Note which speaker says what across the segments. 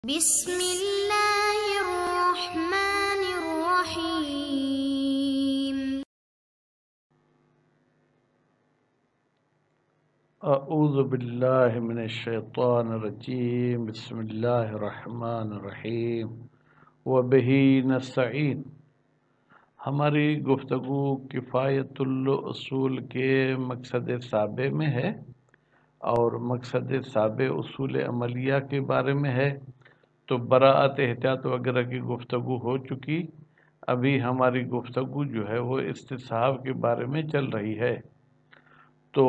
Speaker 1: بسم اللہ الرحمن الرحیم۔
Speaker 2: اعوذ باللہ من الشیطان الرجیم، بسم اللہ الرحمن الرحیم، وبہ نستعین۔ ہماری گفتگو کفایت الاصول کے مقصد سابع میں ہے اور مقصد سابع اصول عملیہ کے بارے میں ہے۔ تو براءت احتیاط وغیرہ کی گفتگو ہو چکی، ابھی ہماری گفتگو جو ہے وہ استصحاب کے بارے میں چل رہی ہے۔ تو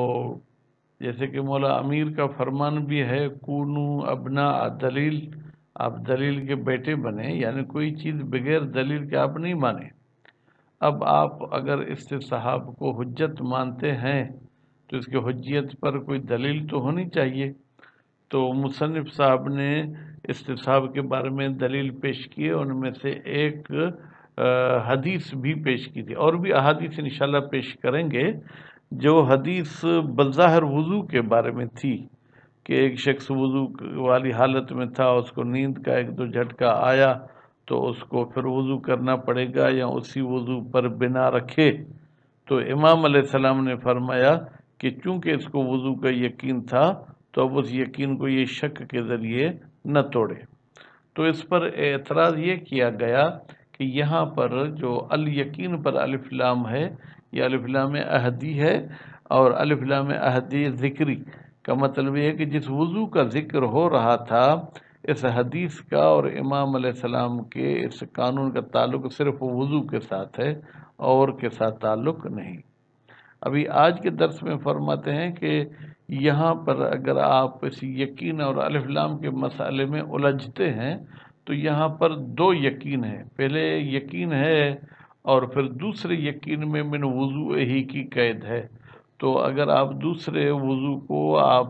Speaker 2: جیسے کہ مولا امیر کا فرمان بھی ہے، کونو ابناء دلیل، آپ دلیل کے بیٹے بنے، یعنی کوئی چیز بغیر دلیل کے آپ نہیں مانیں۔ اب آپ اگر استصحاب کو حجت مانتے ہیں تو اس کے حجیت پر کوئی دلیل تو ہونی چاہیے۔ تو مصنف صاحب نے استصحاب کے بارے میں دلیل پیش کیے، ان میں سے ایک حدیث بھی پیش کی تھی، اور بھی احادیث انشاءاللہ پیش کریں گے۔ جو حدیث بظاہر وضو کے بارے میں تھی کہ ایک شخص وضو والی حالت میں تھا، اس کو نیند کا ایک دو جھٹکا آیا تو اس کو پھر وضو کرنا پڑے گا یا اسی وضو پر بنا رکھے، تو امام علیہ السلام نے فرمایا کہ چونکہ اس کو وضو کا یقین تھا تو اب اس یقین کو یہ شک کے ذریعے نہ توڑے۔ تو اس پر اعتراض یہ کیا گیا کہ یہاں پر جو الیقین پر الف لام ہے، یہ الف لام عہدی ہے، اور الف لام عہدی ذکری کا مطلب یہ ہے کہ جس وضو کا ذکر ہو رہا تھا، اس حدیث کا اور امام علیہ السلام کے اس قانون کا تعلق صرف وضو کے ساتھ ہے اور کے ساتھ تعلق نہیں۔ ابھی آج کے درس میں فرماتے ہیں کہ یہاں پر اگر آپ اس یقین اور الف لام کے مسئلے میں الجھتے ہیں تو یہاں پر دو یقین ہیں، پہلے یقین ہے اور پھر دوسرے یقین میں من وضو ہی کی قید ہے۔ تو اگر آپ دوسرے وضو کو آپ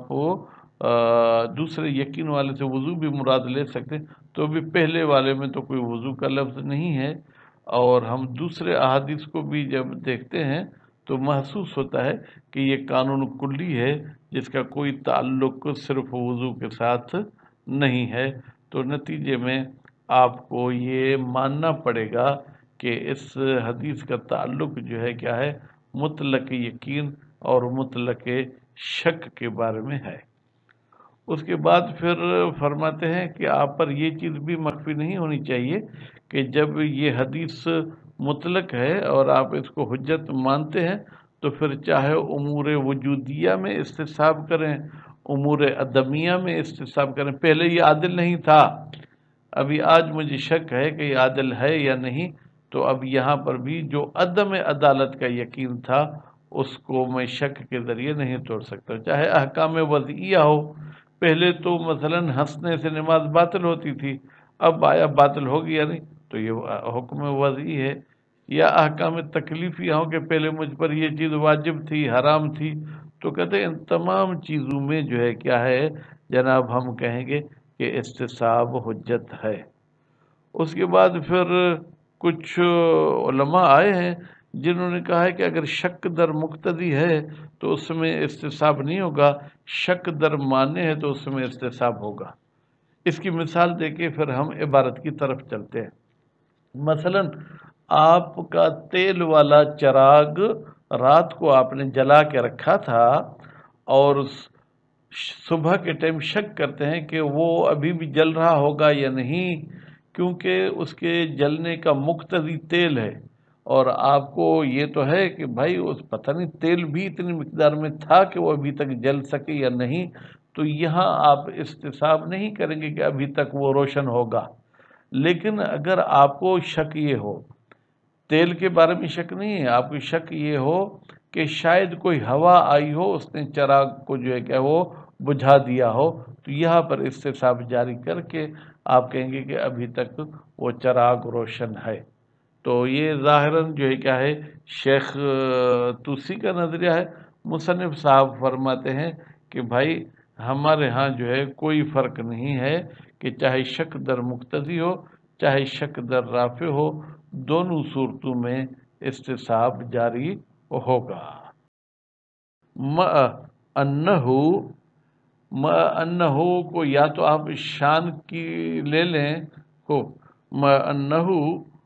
Speaker 2: دوسرے یقین والے سے وضو بھی مراد لے سکتے ہیں، تو بھی پہلے والے میں تو کوئی وضو کا لفظ نہیں ہے، اور ہم دوسرے احادیث کو بھی جب دیکھتے ہیں تو محسوس ہوتا ہے کہ یہ قانون کلی ہے جس کا کوئی تعلق صرف وضو کے ساتھ نہیں ہے۔ تو نتیجے میں آپ کو یہ ماننا پڑے گا کہ اس حدیث کا تعلق جو ہے کیا ہے، مطلق یقین اور مطلق شک کے بارے میں ہے۔ اس کے بعد پھر فرماتے ہیں کہ آپ پر یہ چیز بھی مخفی نہیں ہونی چاہیے کہ جب یہ حدیث مطلق ہے اور آپ اس کو حجت مانتے ہیں تو پھر چاہے امور وجودیہ میں استصحاب کریں، امور عدمیہ میں استصحاب کریں۔ پہلے یہ عادل نہیں تھا، ابھی آج مجھے شک ہے کہ یہ عادل ہے یا نہیں، تو اب یہاں پر بھی جو عدم عدالت کا یقین تھا اس کو میں شک کے ذریعے نہیں توڑ سکتا، چاہے احکام وضعیہ ہو۔ پہلے تو مثلا ہنسنے سے نماز باطل ہوتی تھی، اب آیا باطل ہو گیا نہیں تو یہ حکم وضعی ہے۔ یا احکام تکلیفی ہوں کہ پہلے مجھ پر یہ چیز واجب تھی، حرام تھی، تو کہتے ہیں ان تمام چیزوں میں جو ہے کیا ہے جناب، ہم کہیں گے کہ استصحاب حجت ہے۔ اس کے بعد پھر کچھ علماء آئے ہیں جنہوں نے کہا ہے کہ اگر شک در مقتضی ہے تو اس میں استصحاب نہیں ہوگا، شک در مانع ہے تو اس میں استصحاب ہوگا۔ اس کی مثال دے کے پھر ہم عبارت کی طرف چلتے ہیں۔ مثلا آپ کا تیل والا چراغ رات کو آپ نے جلا کے رکھا تھا اور صبح کے ٹائم شک کرتے ہیں کہ وہ ابھی بھی جل رہا ہوگا یا نہیں، کیونکہ اس کے جلنے کا مقتضی تیل ہے، اور آپ کو یہ تو ہے کہ بھائی اس پتہ نہیں تیل بھی اتنی مقدار میں تھا کہ وہ ابھی تک جل سکے یا نہیں، تو یہاں آپ استصحاب نہیں کریں گے کہ ابھی تک وہ روشن ہوگا۔ لیکن اگر آپ کو شک یہ ہو، تیل کے بارے میں شک نہیں ہے، آپ کو شک یہ ہو کہ شاید کوئی ہوا آئی ہو، اس نے چراغ کو جو ہے کہ وہ بجھا دیا ہو، تو یہاں پر استصحاب جاری کر کے آپ کہیں گے کہ ابھی تک وہ چراغ روشن ہے۔ تو یہ ظاہراً جو ہے کیا ہے، شیخ توسی کا نظریہ ہے۔ مصنف صاحب فرماتے ہیں کہ بھائی ہمارے ہاں جو ہے کوئی فرق نہیں ہے کہ چاہے شک در مقتضی ہو چاہے شک در رافع ہو، دونوں صورتوں میں استصحاب جاری ہوگا۔ مع انہ ما انہو کو یا تو آپ شان کی لے لیں کو ما انہو،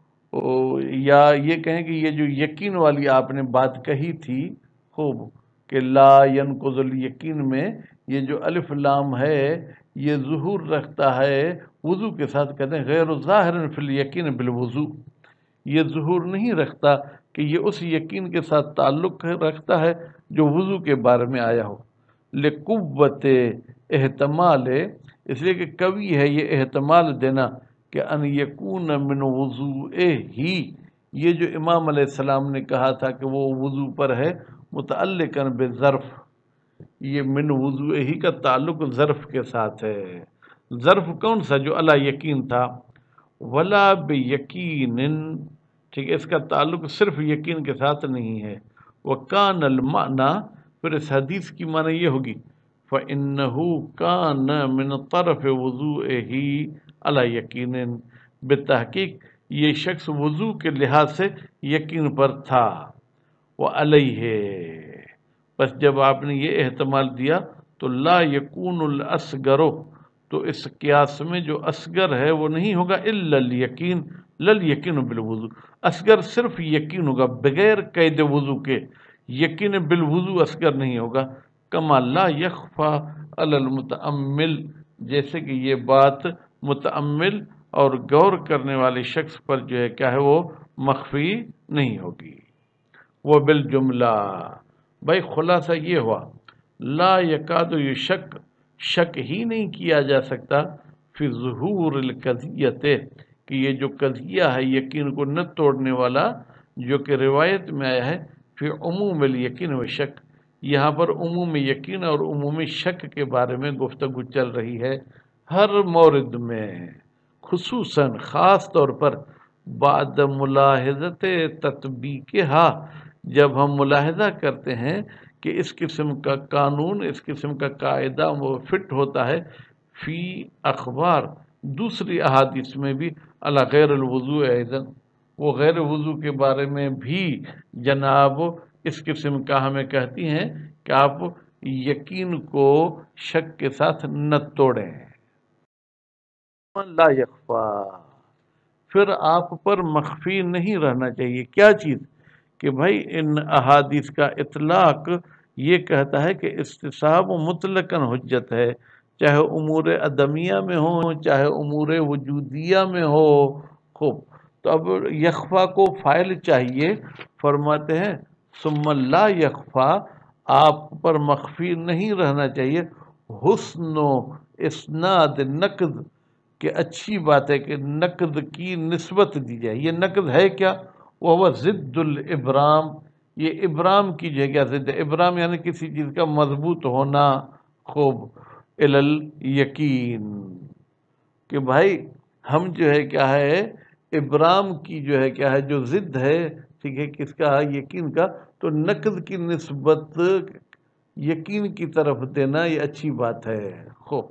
Speaker 2: یا یہ کہیں کہ یہ جو یقین والی آپ نے بات کہی تھی خوب کہ لا ینقض الیقین میں یہ جو الف لام ہے یہ ظہور رکھتا ہے وضو کے ساتھ، کہتے ہیں غیر ظاہر فی الیقین بالوضو، یہ ظہور نہیں رکھتا کہ یہ اس یقین کے ساتھ تعلق رکھتا ہے جو وضو کے بارے میں آیا ہو، لقوت احتمال، اس لیے کہ قوی ہے یہ احتمال دینا کہ ان یکون من وضوء ہی، یہ جو امام علیہ السلام نے کہا تھا کہ وہ وضو پر ہے متعلقاً بظرف، یہ من وضوء ہی کا تعلق ظرف کے ساتھ ہے۔ ظرف کون سا؟ جو علی یقین تھا، ولا بیقین، ٹھیک ہے، اس کا تعلق صرف یقین کے ساتھ نہیں ہے۔ وکان المعنی، پھر اس حدیث کی معنی یہ ہوگی فَإِنَّهُ كَانَ مِنْ طَرَفِ وُضُوئِهِ عَلَى يَقِينٍ، بالتحقیق یہ شخص وضو کے لحاظ سے یقین پر تھا، وَعَلَيْهِ، بس جب آپ نے یہ احتمال دیا تو لا یکون الاصغر، تو اس قیاس میں جو اصغر ہے وہ نہیں ہوگا الا الیقین، للیقین بالوضو، اصغر صرف یقین ہوگا بغیر قید وضو کے، یقین بالوضو اصغر نہیں ہوگا، کما لا یخفا علی المتأمل، جیسے کہ یہ بات متأمل اور غور کرنے والے شخص پر جو ہے کیا ہے وہ مخفی نہیں ہوگی۔ وہ بالجملہ، بھائی خلاصہ یہ ہوا لا یکاد یشک، شک ہی نہیں کیا جا سکتا فی ظہور القضیت، کہ یہ جو قضیہ ہے یقین کو نہ توڑنے والا جو کہ روایت میں آیا ہے، فی عموم الیقین و شک، یہاں پر عموم یقین اور عموم شک کے بارے میں گفتگو چل رہی ہے ہر مورد میں، خصوصاً خاص طور پر بعد ملاحظت تطبیقہا، جب ہم ملاحظہ کرتے ہیں کہ اس قسم کا قانون، اس قسم کا قاعدہ وہ فٹ ہوتا ہے فی اخبار، دوسری احادیث میں بھی، علی غیر الوضوء ایضاً، وہ غیر وضو کے بارے میں بھی جناب اس قسم کا ہمیں کہتی ہیں کہ آپ یقین کو شک کے ساتھ نہ توڑیں۔ لا یخفا، پھر آپ پر مخفی نہیں رہنا چاہیے کیا چیز، کہ بھائی ان احادیث کا اطلاق یہ کہتا ہے کہ استصحاب مطلقاً حجت ہے، چاہے امور عدمیہ میں ہو چاہے امور وجودیہ میں ہو۔ خوب، تو اب یخفا کو فائل چاہیے، فرماتے ہیں ثم لا یخفا، آپ پر مخفی نہیں رہنا چاہیے حسن و اسناد نقد، کہ اچھی بات ہے کہ نقد کی نسبت دی جائے۔ یہ نقد ہے کیا؟ وہ ضد الابرام، یہ ابرام کی جو ہے کیا ضد ہے، ابرام یعنی کسی چیز کا مضبوط ہونا، خوب الیقین، کہ بھائی ہم جو ہے کیا ہے ابرام کی جو ہے کیا ہے جو ضد ہے، ٹھیک ہے، کس کا؟ یقین کا، تو نقد کی نسبت یقین کی طرف دینا یہ اچھی بات ہے۔ خوب،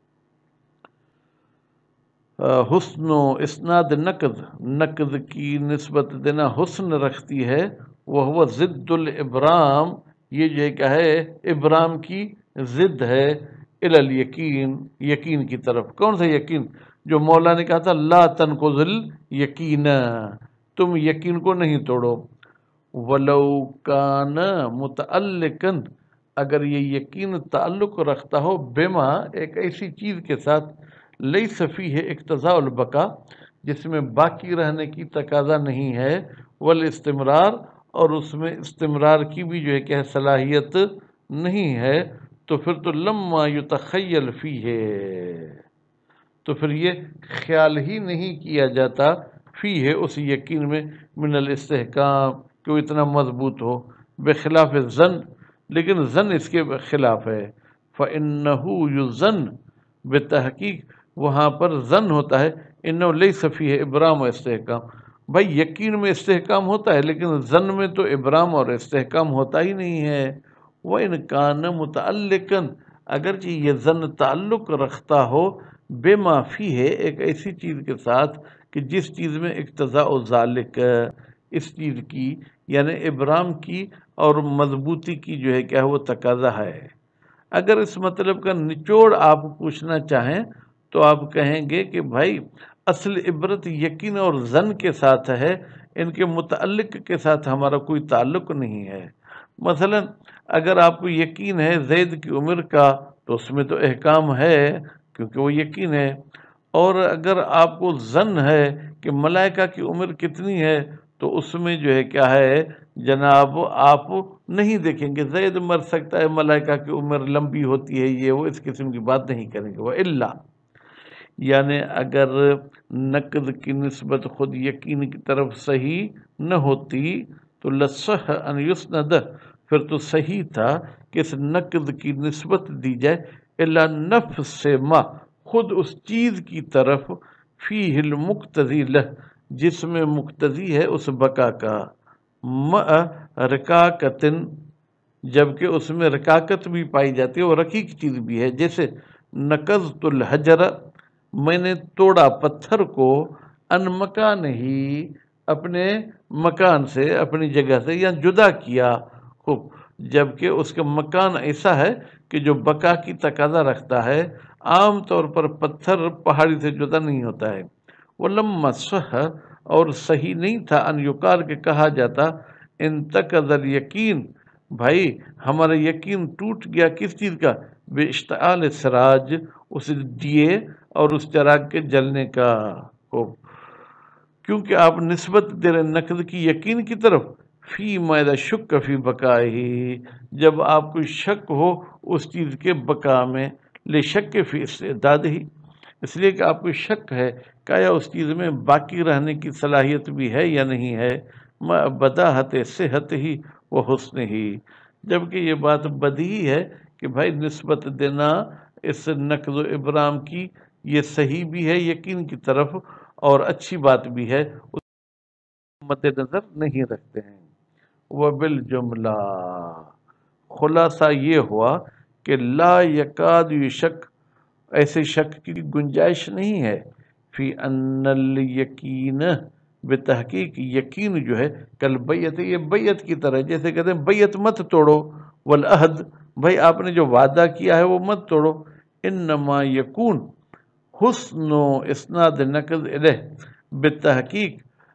Speaker 2: حسن و اسناد نقد، نقد کی نسبت دینا حسن رکھتی ہے، وہ ضد الابرام، یہ جو ہے کیا ہے ابرام کی ضد ہے، الیقین، یقین کی طرف۔ کون سا یقین؟ جو مولا نے کہا تھا لا تنقض الیقین، تم یقین کو نہیں توڑو۔ ولو کان متعلقا، اگر یہ یقین تعلق رکھتا ہو بما، ایک ایسی چیز کے ساتھ، لیس فیہ اقتضاء البقاء، جس میں باقی رہنے کی تقاضا نہیں ہے، والاستمرار، اور اس میں استمرار کی بھی جو ہے کہ صلاحیت نہیں ہے، تو پھر تو لما یتخیل فیہ، تو پھر یہ خیال ہی نہیں کیا جاتا فیہ، اس یقین میں، من الاستحکام، کہ وہ اتنا مضبوط ہو، بخلاف الظن، لیکن ظن اس کے خلاف ہے۔ فإنہ یظن، بتحقیق وہاں پر ظن ہوتا ہے، انہ لیس فیہ ابرام و استحکام، بھائی یقین میں استحکام ہوتا ہے لیکن ظن میں تو ابرام اور استحکام ہوتا ہی نہیں ہے۔ وَإِنْ كَانَ مُتَعَلِّقًا، اگرچہ یہ ظن تعلق رکھتا ہو بما فیہ، ایک ایسی چیز کے ساتھ کہ جس چیز میں اقتضاء ذالک، اس چیز کی یعنی ابرام کی اور مضبوطی کی جو ہے کیا وہ تقاضا ہے، اگر اس مطلب کا نچوڑ آپ پوچھنا چاہیں تو آپ کہیں گے کہ بھائی اصل عبرت یقین اور ظن کے ساتھ ہے، ان کے متعلق کے ساتھ ہمارا کوئی تعلق نہیں ہے۔ مثلا اگر آپ کو یقین ہے زید کی عمر کا تو اس میں تو احکام ہے کیونکہ وہ یقین ہے، اور اگر آپ کو ظن ہے کہ ملائکہ کی عمر کتنی ہے تو اس میں جو ہے کیا ہے جناب، آپ نہیں دیکھیں گے زید مر سکتا ہے، ملائکہ کی عمر لمبی ہوتی ہے، یہ وہ اس قسم کی بات نہیں کریں گے۔ وہ الا یعنی اگر نقد کی نسبت خود یقین کی طرف صحیح نہ ہوتی تو لصح ان یسند، پھر تو صحیح تھا کہ اس نقد کی نسبت دی جائے الا نفس ما، خود اس چیز کی طرف فیہ المقتضی لہ، جس میں مقتضی ہے اس بقا کا، مع رکاکت، جبکہ اس میں رکاکت بھی پائی جاتی ہے اور رقیق چیز بھی ہے، جیسے نقضت الحجر، میں نے توڑا پتھر کو، ان مکان ہی، اپنے مکان سے، اپنی جگہ سے، یا جدا کیا، خوب، جبکہ اس کا مکان ایسا ہے کہ جو بقا کی تقاضا رکھتا ہے۔ عام طور پر پتھر پہاڑی سے جدا نہیں ہوتا ہے۔ وَلَمَّا صح، اور صحیح نہیں تھا ان یقال کہ کہا جاتا انتقض الیقین، بھائی ہمارا یقین ٹوٹ گیا کس چیز کا؟ بے اشتعال سراج، اس دیے اور اس چراغ کے جلنے کا، کیونکہ آپ نسبت دے رہے نقد کی یقین کی طرف، فی ما اذا شک فی بقائہ، جب آپ کو شک ہو اس چیز کے بقا میں، لے شک فی استعداد ہی، اس لیے کہ آپ کو شک ہے کہ آیا اس چیز میں باقی رہنے کی صلاحیت بھی ہے یا نہیں ہے، ما بداحت صحت ہی و حسن ہی، جبکہ یہ بات بدیہی ہے کہ بھائی نسبت دینا اس نقض و ابرام کی یہ صحیح بھی ہے یقین کی طرف اور اچھی بات بھی ہے، اس کو مد نظر نہیں رکھتے ہیں۔ وبالجملہ، خلاصہ یہ ہوا کہ لا یکاد شک، ایسے شک کی گنجائش نہیں ہے، فی ان الیقین، بتحقیق یقین جو ہے، کل بیعت، یہ بیعت کی طرح، جیسے کہتے ہیں بیعت مت توڑو، والعہد، بھائی آپ نے جو وعدہ کیا ہے وہ مت توڑو، انما یکون حسن و اسناد نقد الیہ، بتحقیق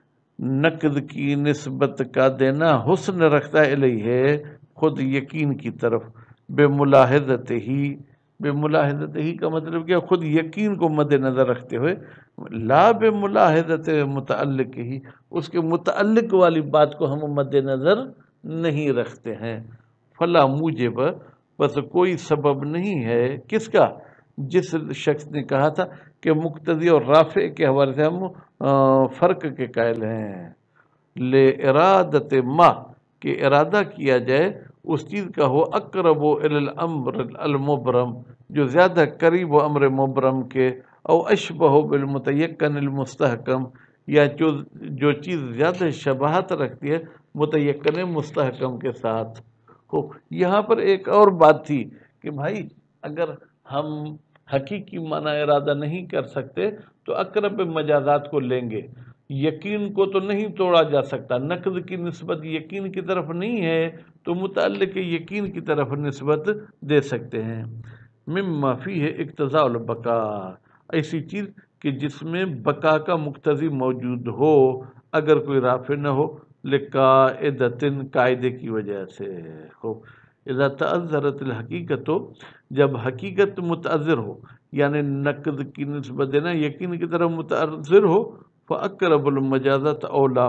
Speaker 2: نقد کی نسبت کا دینا حسن رکھتا ہے الیہ، خود یقین کی طرف، بے ملاحظت ہی، بے ملاحظت ہی کا مطلب کیا؟ خود یقین کو مد نظر رکھتے ہوئے، لا بے ملاحظت متعلق ہی، اس کے متعلق والی بات کو ہم مد نظر نہیں رکھتے ہیں۔ فلا موجب، بس کوئی سبب نہیں ہے، کس کا؟ جس شخص نے کہا تھا کہ مقتضی اور رافع کے حوالے سے ہم فرق کے قائل ہیں، لے ارادت ما، کہ ارادہ کیا جائے اس چیز کا ہو اقرب الی الامر المبرم، جو زیادہ قریب ہو امر مبرم کے، او اشبہ بالمتیقن المستحکم، یا جو چیز زیادہ شباہت رکھتی ہے متیقن مستحکم کے ساتھ ہو۔ یہاں پر ایک اور بات تھی کہ بھائی اگر ہم حقیقی معنی ارادہ نہیں کر سکتے تو اقرب مجازات کو لیں گے، یقین کو تو نہیں توڑا جا سکتا، نقد کی نسبت یقین کی طرف نہیں ہے تو متعلق یقین کی طرف نسبت دے سکتے ہیں۔ مما فیہ اقتضاء البقا، ایسی چیز کہ جس میں بقا کا مقتضی موجود ہو، اگر کوئی رافع نہ ہو، لقاعدۃ، قاعدے کی وجہ سے ہو، اذا تعذرت الحقیقت، جب حقیقت متعذر ہو، یعنی نقد کی نسبت دینا یقین کی طرف متعذر ہو، فاقرب المجازات اولا،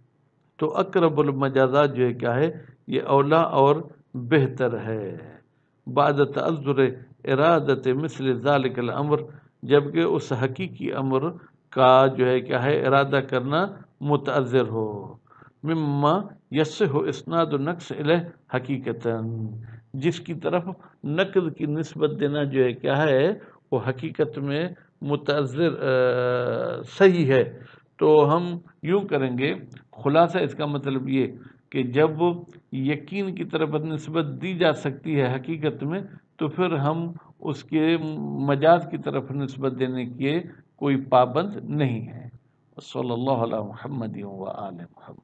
Speaker 2: تو اقرب المجازات جو ہے کیا ہے، یہ اولا اور بہتر ہے، بعد تعذر ارادت مثل ذالک الامر، جبکہ اس حقیقی امر کا جو ہے کیا ہے ارادہ کرنا متعذر ہو، مما یصح اسناد نقص الیہ حقیقتاً، جس کی طرف نقد کی نسبت دینا جو ہے کیا ہے وہ حقیقت میں متعذر صحیح ہے۔ تو ہم یوں کریں گے، خلاصہ اس کا مطلب یہ کہ جب یقین کی طرف نسبت دی جا سکتی ہے حقیقت میں تو پھر ہم اس کے مجاز کی طرف نسبت دینے کے کوئی پابند نہیں ہے۔ صلی اللہ علیہ محمد و آل محمد۔